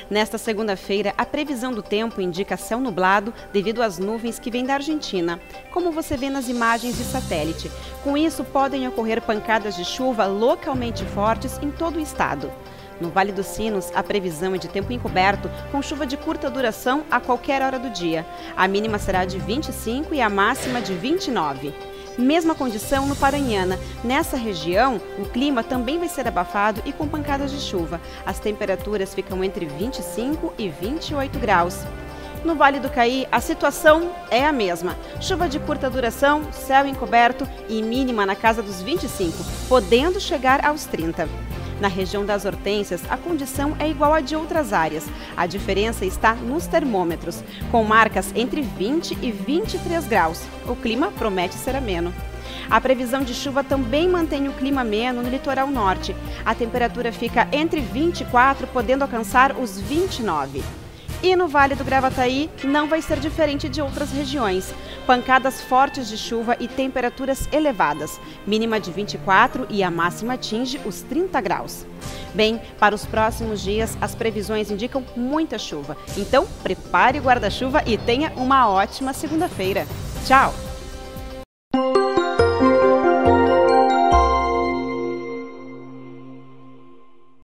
Nesta segunda-feira, a previsão do tempo indica céu nublado devido às nuvens que vêm da Argentina, como você vê nas imagens de satélite. Com isso, podem ocorrer pancadas de chuva localmente fortes em todo o estado. No Vale dos Sinos, a previsão é de tempo encoberto, com chuva de curta duração a qualquer hora do dia. A mínima será de 25 e a máxima de 29. Mesma condição no Paranhana. Nessa região, o clima também vai ser abafado e com pancadas de chuva. As temperaturas ficam entre 25 e 28 graus. No Vale do Caí, a situação é a mesma. Chuva de curta duração, céu encoberto e mínima na casa dos 25, podendo chegar aos 30. Na região das Hortênsias, a condição é igual à de outras áreas. A diferença está nos termômetros, com marcas entre 20 e 23 graus. O clima promete ser ameno. A previsão de chuva também mantém o clima ameno no litoral norte. A temperatura fica entre 24, podendo alcançar os 29. E no Vale do Gravataí não vai ser diferente de outras regiões. Pancadas fortes de chuva e temperaturas elevadas, mínima de 24 e a máxima atinge os 30 graus. Bem, para os próximos dias, as previsões indicam muita chuva. Então, prepare o guarda-chuva e tenha uma ótima segunda-feira. Tchau!